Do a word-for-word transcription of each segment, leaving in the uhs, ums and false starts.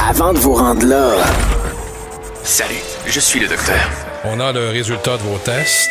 avant de vous rendre là. Salut, je suis le docteur. On a le résultat de vos tests.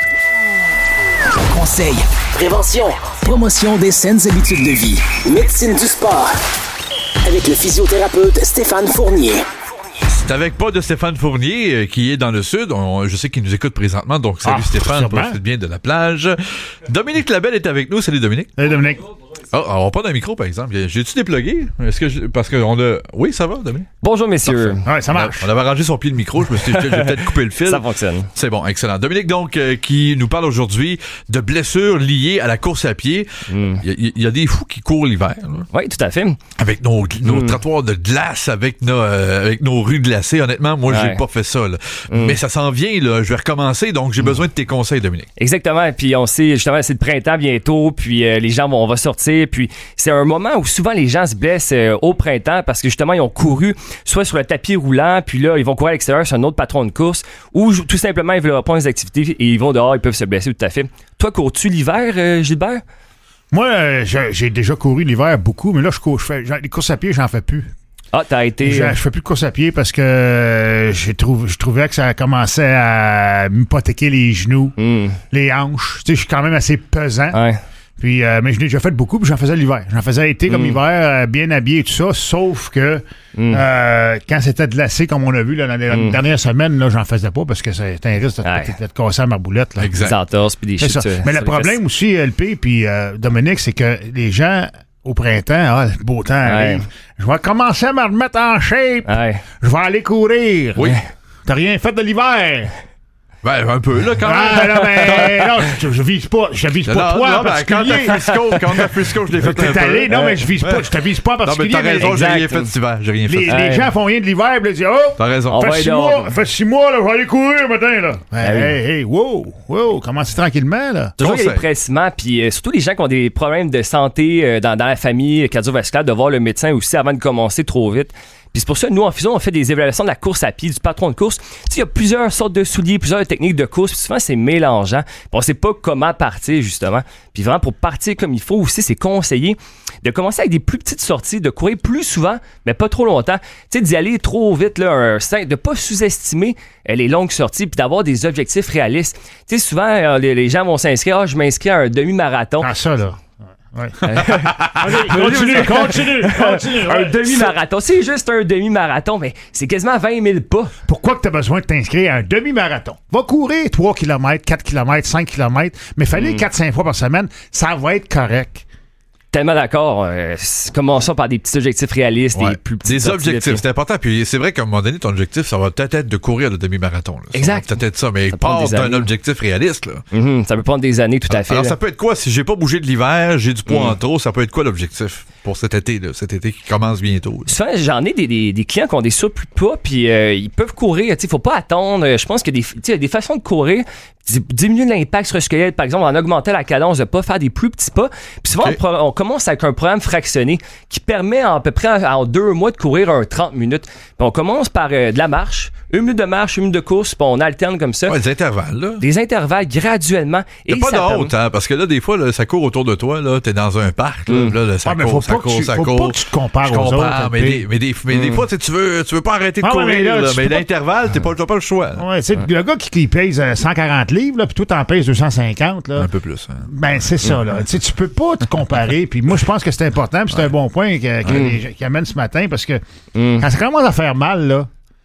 Conseils, prévention, promotion des saines habitudes de vie, médecine du sport. Avec le physiothérapeute Stéphane Fournier. C'est avec pas de Stéphane Fournier euh, qui est dans le sud. On, je sais qu'il nous écoute présentement, donc salut ah, Stéphane, profite bien de la plage. Dominique Labelle est avec nous. Salut Dominique. Salut Dominique. Oh, on n'a pas d'un micro, par exemple. J'ai-tu déplugué? Est-ce que je, parce qu'on a... Oui, ça va, Dominique? Bonjour, messieurs. Ouais, ça marche. On avait arrangé son pied de micro. Je me suis dit, j'ai peut-être coupé le fil. Ça fonctionne. C'est bon, excellent. Dominique, donc, euh, qui nous parle aujourd'hui de blessures liées à la course à pied. Il mm. y, y a des fous qui courent l'hiver. Oui, tout à fait. Avec nos, nos mm. trottoirs de glace, avec nos, euh, avec nos rues glacées. Honnêtement, moi, ouais. j'ai pas fait ça. Là. Mm. Mais ça s'en vient, là. Je vais recommencer, donc j'ai mm. besoin de tes conseils, Dominique. Exactement. Puis on sait, justement, c'est le printemps bientôt, puis euh, les gens vont, on va sortir, puis c'est un moment où souvent les gens se blessent euh, au printemps parce que justement ils ont couru soit sur le tapis roulant, puis là ils vont courir à l'extérieur sur un autre patron de course, ou tout simplement ils veulent reprendre les activités et ils vont dehors, ils peuvent se blesser tout à fait. Toi, cours-tu l'hiver, euh, Gilbert? Moi, euh, j'ai, j'ai déjà couru l'hiver beaucoup, mais là je cours, je fais les courses à pied, j'en fais plus. Ah, t'as été... Je, je fais plus de course à pied parce que euh, j'ai trouvé, je trouvais que ça commençait à m'hypothéquer les genoux, mm. les hanches. Tu sais, je suis quand même assez pesant. Ouais. Puis, euh, mais je l'ai déjà fait beaucoup, puis j'en faisais l'hiver. J'en faisais été comme mm. hiver, euh, bien habillé et tout ça, sauf que mm. euh, quand c'était glacé, comme on a vu là, dans les mm. dernières semaines, là, j'en faisais pas parce que c'était un risque de, ouais. de, de te casser à ma boulette. Là. Exact. Des entorses, puis des chutes. Euh, mais le problème aussi, L P puis euh, Dominique, c'est que les gens... Au printemps, ah, le beau temps arrive. Ouais. Je vais commencer à me remettre en shape. Ouais. Je vais aller courir. Oui. T'as rien fait de l'hiver. Ben, un peu, là, quand même. Ah, non, mais, non, je, je vise pas, je vise pas non, toi non, en ben, particulier. Quand t'as Frisco, quand t'as Frisco, je l'ai fait T'es un allé, peu. non, mais je vise pas, je te vise pas en particulier. Non, mais t'as raison, mais, j'ai rien fait cet hiver, j'ai rien fait. Les, les gens font rien de l'hiver, puis ils disent, oh, t'as raison. Fait six mois, fait six mois, là, je vais aller courir le matin, là. Hey, hey, hey, wow, wow, commencez tranquillement, là. Toujours, il y a des pressements, puis euh, surtout les gens qui ont des problèmes de santé euh, dans, dans la famille cardiovasculaire, de voir le médecin aussi avant de commencer trop vite. Puis c'est pour ça que nous, en faisant, on fait des évaluations de la course à pied, du patron de course. Tu sais, il y a plusieurs sortes de souliers, plusieurs techniques de course, puis souvent, c'est mélangeant. Puis on sait pas comment partir, justement. Puis vraiment, pour partir comme il faut aussi, c'est conseillé de commencer avec des plus petites sorties, de courir plus souvent, mais pas trop longtemps. Tu sais, d'y aller trop vite, là, un, de pas sous-estimer euh, les longues sorties, puis d'avoir des objectifs réalistes. Tu sais, souvent, euh, les, les gens vont s'inscrire, ah, je m'inscris à un demi-marathon. Ah, ça, là. Ouais. Allez, continue, continue, continue. Ouais. Un demi-marathon. C'est juste un demi-marathon, mais c'est quasiment vingt mille pas. Pourquoi que tu as besoin de t'inscrire à un demi-marathon? Va courir trois kilomètres, quatre kilomètres, cinq kilomètres, mais fallait mm. quatre cinq fois par semaine, ça va être correct. Tellement d'accord. Euh, commençons par des petits objectifs réalistes, ouais. des plus petits. Des objectifs, c'est important. Puis c'est vrai qu'à un moment donné, ton objectif, ça va peut-être être de courir le demi-marathon. Là. Exact. Ça va peut-être être ça, mais part d'un objectif réaliste. Là. Mm-hmm, ça peut prendre des années, tout à fait. Alors, là. ça peut être quoi? Si j'ai pas bougé de l'hiver, j'ai du poids mm. en trop, ça peut être quoi l'objectif pour cet été, là, cet été qui commence bientôt? Là. Souvent, j'en ai des, des, des clients qui ont des surplus de poids, puis euh, ils peuvent courir. Il faut pas attendre. Je pense qu'il y a des, des façons de courir. Diminuer l'impact sur le squelette, par exemple, en augmentant la cadence, de pas faire des plus petits pas. Puis souvent, okay. on, on commence avec un programme fractionné qui permet à, à peu près en, en deux mois de courir un trente minutes. Puis on commence par euh, de la marche, une minute de marche, une minute de course, puis on alterne comme ça. Ouais, des intervalles, là. Des intervalles graduellement. Il n'y a pas de honte, hein, parce que là, des fois, là, ça court autour de toi, là, t'es dans un parc, là, mm. là, là ça ah, court, ça court, tu, ça faut court. Faut pas que tu te compares je aux comprends, autres. Mais, des, mais, des, mais mm. des fois, tu veux, tu veux pas arrêter de ah, courir, mais, là, là, mais l'intervalle, pas... t'as pas le choix. Ouais, tu sais, ouais. le gars qui, qui pèse cent quarante livres, là, puis toi, t'en pèses deux cent cinquante, là. Un peu plus. Hein. Ben, c'est ça, là. Tu sais, tu peux pas te comparer, puis moi, je pense que c'est important, puis c'est ouais. un bon point qu'il qu amène ce matin, parce que mm. quand ça commence à faire mal, là,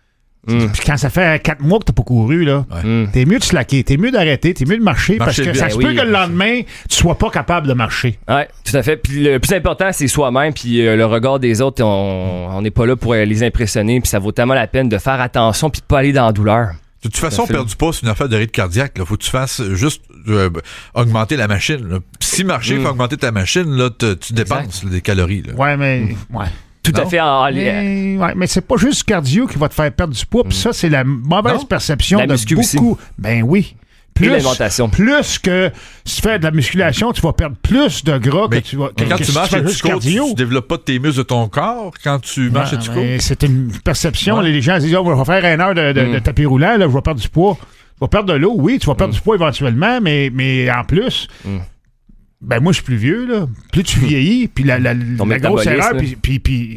Mm. Puis quand ça fait quatre mois que t'as pas couru, là, ouais. t'es mieux de slacker, t'es mieux d'arrêter, t'es mieux de marcher, marcher parce que ça se peut oui. que le lendemain, tu sois pas capable de marcher. Oui, tout à fait. Puis le plus important, c'est soi-même, puis euh, le regard des autres, on n'est pas là pour euh, les impressionner, puis ça vaut tellement la peine de faire attention, puis de pas aller dans la douleur. De toute façon, perdre du poids, c'est une affaire de rythme cardiaque. Là. Faut que tu fasses juste euh, augmenter la machine. Là. Si marcher, mm. faut augmenter ta machine, là, tu dépenses là, des calories. Là. Ouais, mais... Mm. Ouais. Tout non? à fait. En... Mais, ouais, mais c'est pas juste cardio qui va te faire perdre du poids. Puis mm. ça, c'est la mauvaise non? perception la de beaucoup. Aussi. Ben oui. Plus, l'alimentation. Plus que si tu fais de la musculation, tu vas perdre plus de gras mais que tu vas. Que, quand que tu marches et tu cours, tu développes pas tes muscles de ton corps quand tu marches non, et tu cours. C'est une perception. Ouais. Les gens disent, oh, je vais faire une heure de, de, mm. de tapis roulant, là, je vais perdre du poids. Tu vas perdre de l'eau, oui, tu vas perdre mm. du poids éventuellement, mais, mais en plus. Mm. Ben moi, je suis plus vieux, là. Plus tu vieillis, puis la, la, la grosse erreur, puis, puis, puis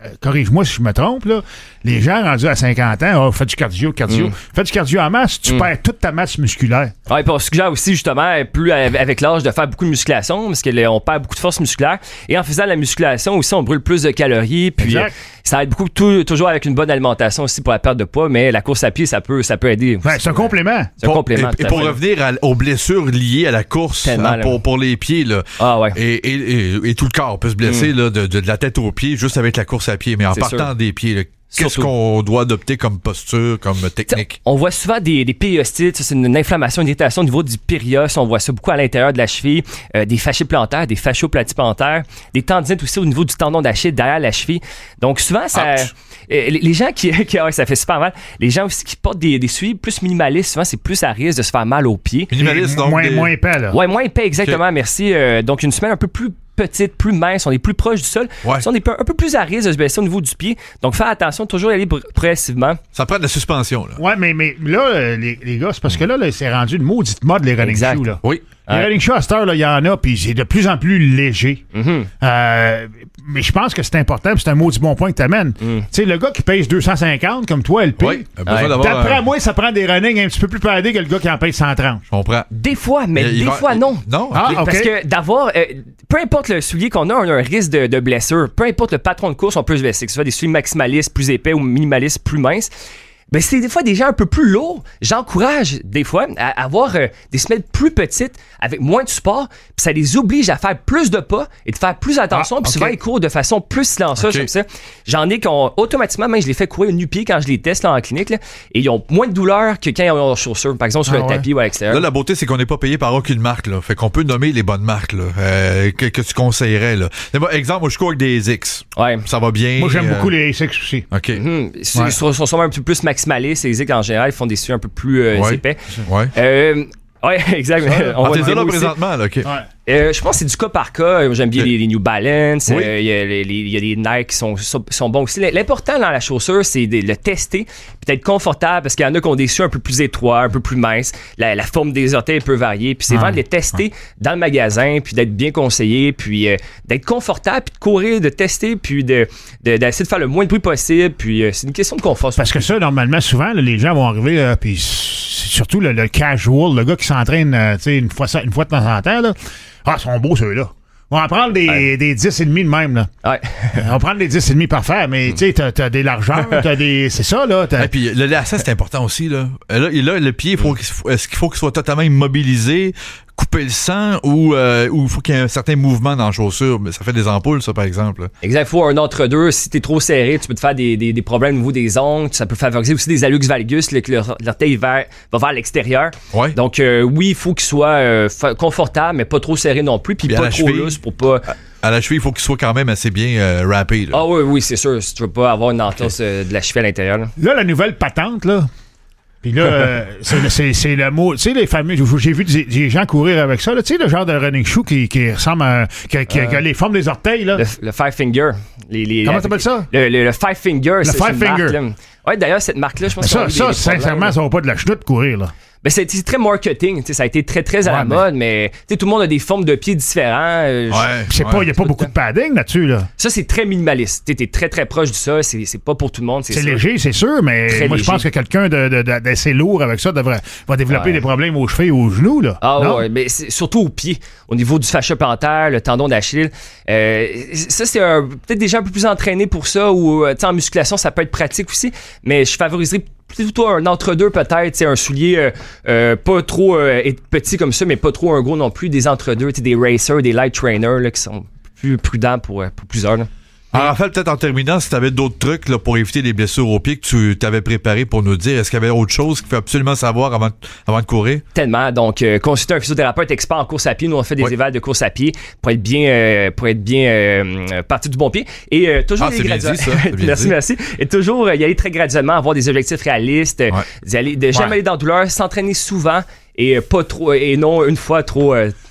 corrige-moi si je me trompe, là, les gens rendus à cinquante ans, oh, fais du cardio, cardio. Mm. Fais du cardio en masse, tu mm. perds toute ta masse musculaire. Oui, puis on suggère aussi, justement, plus avec l'âge, de faire beaucoup de musculation, parce qu'on perd beaucoup de force musculaire. Et en faisant la musculation aussi, on brûle plus de calories. Puis euh, ça aide beaucoup, tout, toujours avec une bonne alimentation aussi pour la perte de poids, mais la course à pied, ça peut, ça peut aider. Ouais, c'est un complément. C'est un pour, complément. Et, et pour revenir à, aux blessures liées à la course, hein, pour, pour les pieds, là, ah, ouais. et, et, et, et tout le corps peut se blesser mm. là, de, de, de la tête aux pieds juste avec la course à pied, mais en c'est partant sûr. Des pieds, là, qu'est-ce Surtout. qu'on doit adopter comme posture, comme technique? T'sais, on voit souvent des, des périostites, c'est une inflammation, une irritation au niveau du périos. On voit ça beaucoup à l'intérieur de la cheville. Euh, des fasciés plantaires, des fascios platyplantaires, des tendinites aussi au niveau du tendon d'Achille derrière la cheville. Donc souvent, ça, euh, les, les gens qui, qui ouais, ça fait super mal. Les gens aussi qui portent des, des souliers plus minimalistes, souvent c'est plus à risque de se faire mal aux pieds. Minimaliste, donc moins, des... moins épais, là. Ouais, moins épais, exactement. Okay. Merci. Euh, donc une semelle un peu plus petite, plus mince, on est plus proche du sol. Ouais. On est un peu plus à risque de se blesser au niveau du pied. Donc, faire attention, toujours y aller progressivement. Ça prend de la suspension, là. Ouais, mais, mais là, les, les gars, c'est parce que là, là c'est rendu une maudite mode, les running shoes, là. Oui. Les running shoes, à cette heure, il y en a, puis c'est de plus en plus léger. Mm-hmm. Euh, mais je pense que c'est important, puis c'est un maudit bon point que tu amènes. Mm. Tu sais, le gars qui pèse deux cent cinquante, comme toi, L P, oui, ouais. d'après euh... moi, ça prend des running un petit peu plus padés que le gars qui en pèse cent trente. Je comprends. Des fois, mais il des va... fois, non. Non? Ah, okay. Parce que d'avoir... Euh, peu importe le soulier qu'on a, on a un risque de, de blessure. Peu importe le patron de course, on peut se blesser. Que ce soit des souliers maximalistes plus épais ou minimalistes plus minces. Ben, c'est des fois des gens un peu plus lourds. J'encourage des fois à avoir euh, des semelles plus petites avec moins de support, puis ça les oblige à faire plus de pas et de faire plus attention, ah, puis okay. souvent ils courent de façon plus silencieuse okay. comme ça. J'en ai qui ont automatiquement, même je les fais courir nu-pied quand je les teste là, en clinique, là, et ils ont moins de douleur que quand ils ont leurs chaussures, par exemple sur ah, le ouais. tapis ou à l'extérieur. Là, la beauté, c'est qu'on n'est pas payé par aucune marque, là. Fait qu'on peut nommer les bonnes marques là, euh, que, que tu conseillerais. Là. Bon, exemple, moi je cours avec des X. Ouais. Ça va bien. Moi j'aime euh... beaucoup les X aussi. OK. Mm-hmm. Ils ouais. sont, sont souvent un peu plus maximalistes, les X en général, ils font des souliers un peu plus euh, ouais. épais. Ouais. Euh, ouais, exact. On va dire là présentement, là, OK. Ouais. Euh, je pense que c'est du cas par cas. J'aime bien les, les New Balance. Il oui. euh, y, y, y a des Nike qui sont, sont bons aussi. L'important dans la chaussure, c'est de le tester, puis d'être confortable, parce qu'il y en a qui ont des souliers un peu plus étroits, un peu plus minces. La, la forme des orteils peut varier. Puis c'est ah. vraiment de les tester ah. dans le magasin, puis d'être bien conseillé, puis euh, d'être confortable, puis de courir, de tester, puis de, de, d'essayer de faire le moins de bruit possible. Puis euh, c'est une question de confort. Parce que ça, normalement, souvent, là, les gens vont arriver, euh, puis surtout le, le casual, le gars qui s'entraîne euh, une, fois, une fois de temps en temps, là. Ah, ils sont beaux, ceux-là. On va en prendre des, ouais. des dix et demi de même, là. Ouais. On va prendre des dix et demi parfaits, mais tu sais, t'as, t'as des largeurs, t'as des... C'est ça, là. Et puis, le lacet, c'est important aussi, là. Là, là le pied, faut qu'il, est-ce qu'il faut qu'il soit totalement immobilisé, couper le sang, ou euh, ou il faut qu'il y ait un certain mouvement dans la chaussure? Mais ça fait des ampoules, ça, par exemple. Exact. Il faut un entre-deux. Si t'es trop serré, tu peux te faire des, des, des problèmes au niveau des ongles. Ça peut favoriser aussi des hallux valgus, là, que l'orteil va, va vers l'extérieur. Ouais. Donc, euh, oui, il faut qu'il soit euh, confortable, mais pas trop serré non plus, puis pas trop lousse pour pas... À la cheville, il faut qu'il soit quand même assez bien euh, rappé. Ah oui, oui, c'est sûr. Si tu veux pas avoir une entorse okay. euh, de la cheville à l'intérieur. Là, là la nouvelle patente, là. Puis là, euh, c'est, c'est, c'est le mot. Tu sais, les fameux. J'ai vu des, des gens courir avec ça. Tu sais, le genre de running shoe qui, qui ressemble à. Qui, qui, euh, qui a les formes des orteils, là. Le, le Five Finger. Les, les, Comment t'appelles ça? Le, le, le Five Finger. Le c'est Five Finger. Oui, d'ailleurs, cette marque-là, je pense que ça, ça, sincèrement, ça va pas de la chenoute courir, là. Ben c'est, c'est très marketing, ça a été très très à ouais, la mais... mode, mais tout le monde a des formes de pieds différents. Euh, ouais, je... ouais. Il n'y a pas beaucoup de padding là-dessus. Là. Ça, c'est très minimaliste. Tu es très très proche du sol, c'est, c'est pas pour tout le monde. C'est, c'est léger, c'est sûr, mais très moi léger. Je pense que quelqu'un de, de, de, d'assez lourd avec ça devrait, va développer ouais. des problèmes aux chevilles et aux genoux. Là. Ah non? Ouais, mais c'est, surtout aux pieds, au niveau du fascia plantaire, le tendon d'Achille. Euh, ça, c'est un, peut-être des gens un peu plus entraînés pour ça, ou en musculation, ça peut être pratique aussi, mais je favoriserais plutôt un entre-deux peut-être, un soulier euh, euh, pas trop euh, petit comme ça, mais pas trop un gros non plus, des entre-deux, des racers, des light trainers là, qui sont plus prudents pour, pour plusieurs. Là. Alors, Raphaël, peut-être en terminant, si tu avais d'autres trucs là, pour éviter les blessures aux pieds que tu t'avais préparé pour nous dire, est-ce qu'il y avait autre chose qu'il faut absolument savoir avant, avant de courir? Tellement. Donc, euh, consulter un physiothérapeute expert en course à pied. Nous, on fait des oui. évals de course à pied pour être bien, euh, pour être bien euh, parti du bon pied. Et euh, toujours ah, c'est bien dit, ça. merci, dit. merci. Et toujours euh, y aller très graduellement, avoir des objectifs réalistes, ouais. d'y aller, de jamais ouais. aller dans la douleur, s'entraîner souvent et pas trop, et non une fois trop, euh,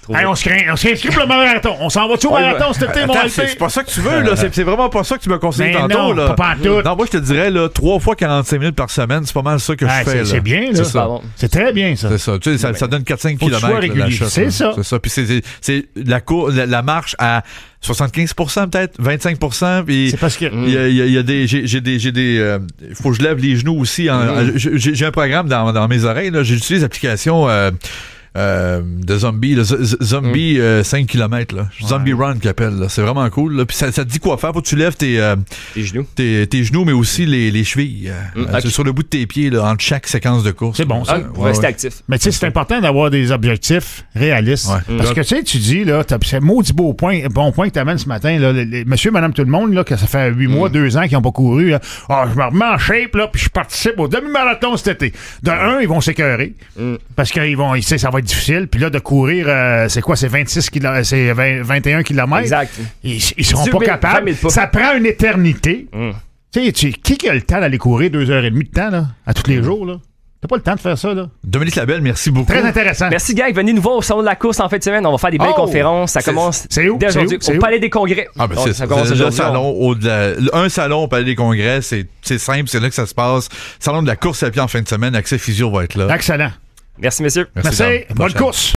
Hey, on se craint, on s'inscrit pour le marathon. On s'en va-tu au Ouais, marathon ouais. cet été, mon Attends, L P? c'est c'est pas ça que tu veux, là. C'est c'est vraiment pas ça que tu m'as conseillé Mais tantôt, non, là. pas pantoute. Non, moi, je te dirais, là, trois fois quarante-cinq minutes par semaine, c'est pas mal ça que Ah, je fais, c'est là. c'est bien, là. C'est ça. Bon. C'est très bien, ça. C'est ça. Tu sais, ça, ça donne quatre à cinq Faut que tu sois kilomètres, là, régulier. la shot, C'est là. ça. C'est ça. Puis c'est- c'est c'est la, cour- la, la marche à soixante-quinze pour cent peut-être, vingt-cinq pour cent. Puis C'est parce que. il y a, il y a- il y a des, j'ai j'ai des, j'ai des, euh, faut que je lève les genoux aussi. en- j'ai j'ai un programme dans, dans mes oreilles, là. J'utilise l'application, euh, Euh, de zombie, là, Z- Z- zombie euh, cinq kilomètres, là. Zombie Run qu'ils appellent, là. C'est vraiment cool, là. Puis ça, ça te dit quoi faire. Faut que tu lèves tes, euh, Les genoux. tes, tes genoux, mais aussi les, les chevilles. euh, Mm, euh, ok. sur le bout de tes pieds, là, entre chaque séquence de course. C'est bon, ça. Ah, Ouais, rester ouais. actif. Mais tu sais, c'est important d'avoir des objectifs réalistes. Ouais. Parce que tu sais, tu dis, là, t'as- c'est un maudit beau point, bon point que tu amènes ce matin, là, les- les- monsieur, madame, tout le monde, là, que ça fait huit mois, deux ans qu'ils n'ont pas couru, là. Ah, je me remets en shape, là, puis je participe au demi-marathon cet été. De un, ils vont s'écœurer. Parce qu'ils vont, ils savent, ça va être difficile. Puis là, de courir, euh, c'est quoi, c'est vingt-six kilomètres, c'est vingt, vingt et un kilomètres. Exact. Ils, ils seront dix pas mille, capables. vingt mille pas. Ça prend une éternité. Tu sais, tu- qui qui a le temps d'aller courir deux heures et demie de temps, là, à tous les jours, là? T'as pas le temps de faire ça, là? Dominique Labelle, merci beaucoup. Très intéressant. Merci, Gag. Venez nous voir au salon de la course en fin de semaine. On va faire des belles Oh! conférences. Ça C'est- commence c'est où? dès C'est aujourd'hui où? C'est au où? Palais des Congrès. Ah ben Donc, c'est ça ça. commence Le aujourd'hui. salon au-delà. Un salon au Palais des Congrès, c'est c'est simple, c'est là que ça se passe. Salon de la course à pied en fin de semaine, accès physio va être là. Excellent. Merci, messieurs. Merci. Tom. Bonne Prochaine. course.